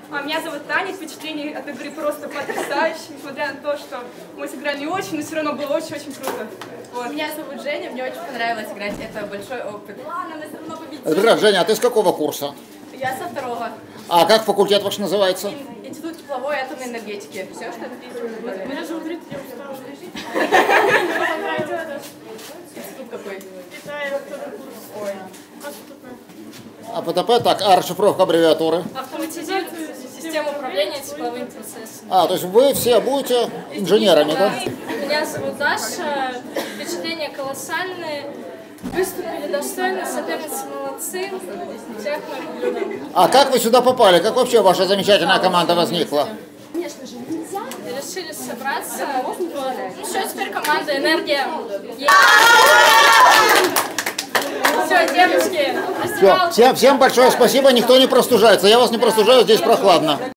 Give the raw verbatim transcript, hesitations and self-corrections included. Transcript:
А меня зовут Таня, впечатления от игры просто потрясающие, несмотря на то, что мы сыграли не очень, но все равно было очень-очень круто. Вот. Меня зовут Женя, мне очень понравилось играть, это большой опыт. Ладно, мы все равно победим. Здравствуй, Женя, а ты с какого курса? Я со второго. А как факультет ваш называется? Институт тепловой и атомной энергетики. Все, что написано. Меня зовут Рита, я устала. Институт какой? Ой. А ПТП, так, а расшифровка аббревиатуры? Автоматизирует систему управления тепловыми процессами. А, то есть вы все будете инженерами, да? Меня зовут Даша, впечатления колоссальные, выступили достойно, соперницы молодцы, всех мы любим. А как вы сюда попали? Как вообще ваша замечательная команда возникла? Конечно же, нельзя. Решили собраться. Ну что, теперь команда «Энергия». Все, девочки, Все, всем, всем большое спасибо, никто не простужается. Я вас не простужаю, здесь прохладно.